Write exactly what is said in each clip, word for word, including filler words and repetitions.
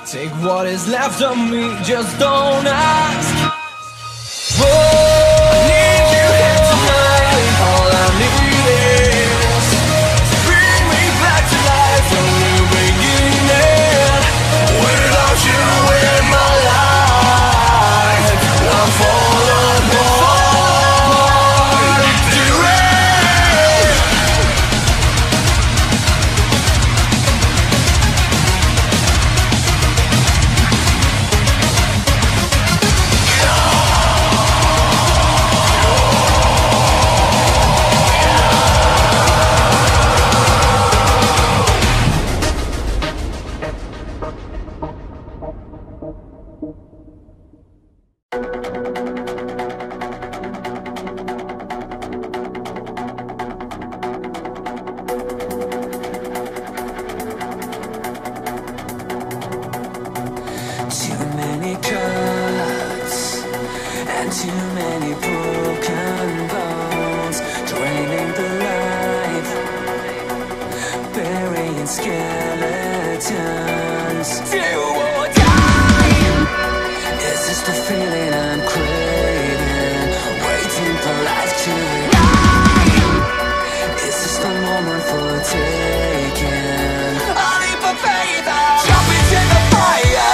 Take what is left of me, just don't ask. Whoa, I need you here tonight. All I need is to bring me back to life, a new beginning. Without you in my life, I'm falling apart. Derailed. Too many cuts and too many broken bones, draining the life, burying skeletons. Do or die. Is this the feeling I'm craving? Waiting for life to ignite. Is this the moment for taking? I leap of faith, I'll jump into the fire.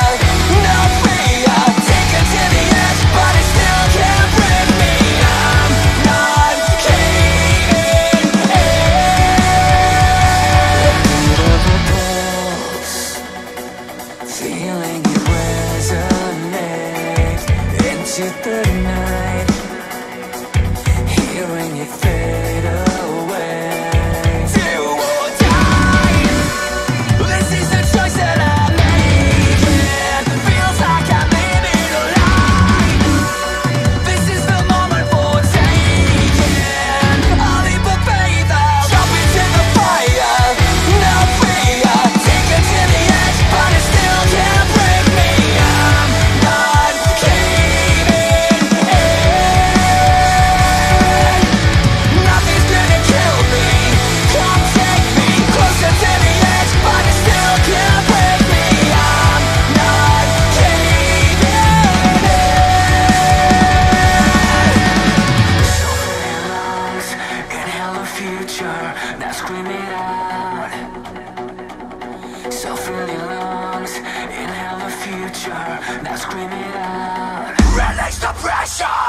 Feeling it resonate into the night, hearing it fade away. Do or die. This is the choice that I'm making. Feels like I'm living a lie. This is the moment for taking. I'll leap of faith, I'll jump into the fire. No fear, take it to the edge, but it's still can't break me. I'm not caving in. Nothing's gonna kill me. Come take me closer to the edge, but it still can't break me. I'm not caving in. Suffering lungs, inhale the future, now scream it out. Suffering lungs, inhale the future, now scream it out. Release the pressure.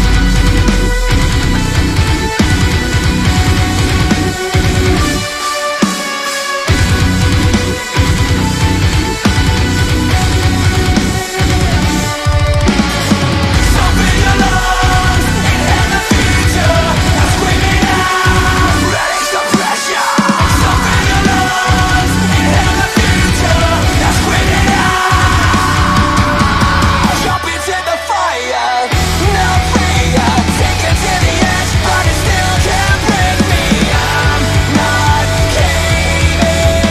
Soften your lungs, inhale the future, now scream it out. Release the pressure. Soften your lungs, inhale the future, now scream it out. Jump into the fire, no fear, take it to the edge, but it still can't break me. I'm not caving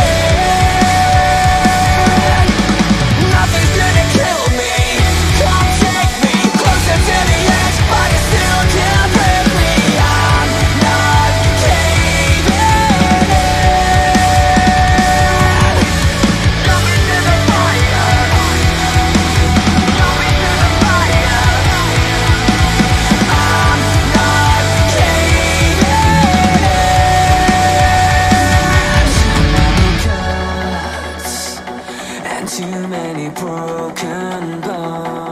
in. Nothing's gonna kill me. Come take me closer to the edge, but it still can't break me. I'm not caving in. Jump into the fire. Jump into the fire. I'm not caving in. Too many cuts and too many broken bones.